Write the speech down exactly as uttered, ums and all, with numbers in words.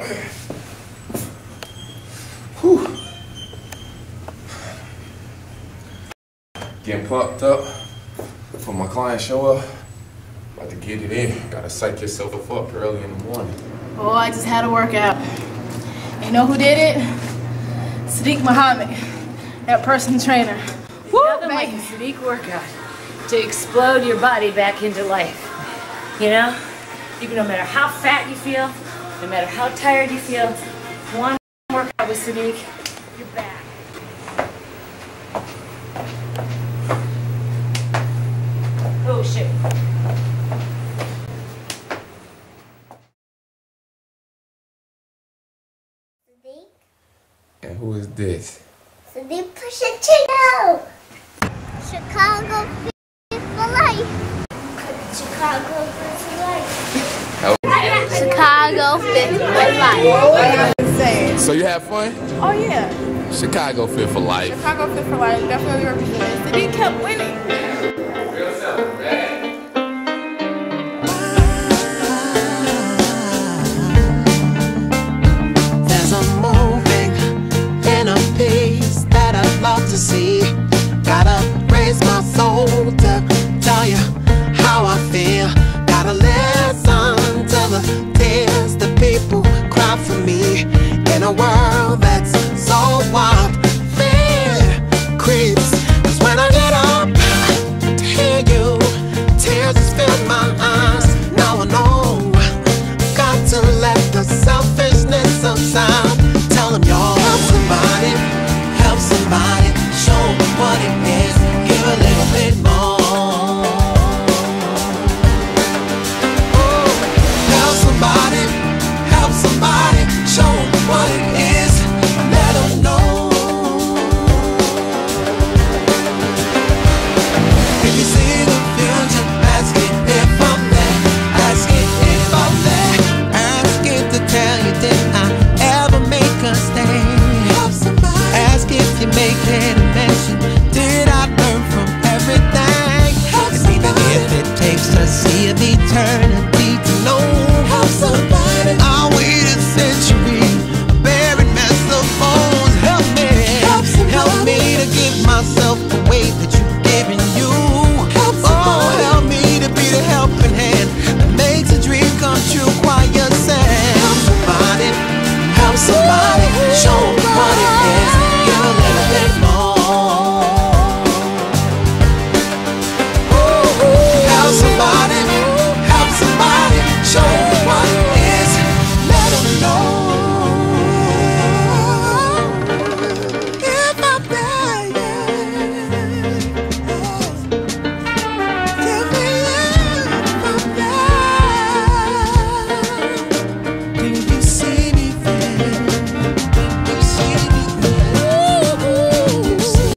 Whew. Getting pumped up for my client show up. About to get it in. Gotta psych yourself up early in the morning. Oh, I just had a workout. And you know who did it? Siddiqu Muhammad, that personal trainer. Woo, Nothing like a Siddiqu workout to explode your body back into life. You know? Even no matter how fat you feel, no matter how tired you feel, one workout with Siddiqu, you're back. Oh shit. And who is this? Siddiqu Chicago. Chicago fit for life. Chicago fit for life. Oh. Chicago fit for life. So you have fun? Oh yeah. Chicago fit for life. Chicago fit for life, definitely represented. Siddiqu kept winning. There's a moving in a piece that I'd love to see. Gotta raise my soul to tell you how I feel. Gotta listen to the tears the people cry for me. In a world that's so wild, fear creeps. Cause when I get up to hear you, tears just fill my eyes. Now I know, got to let the selfishness subside.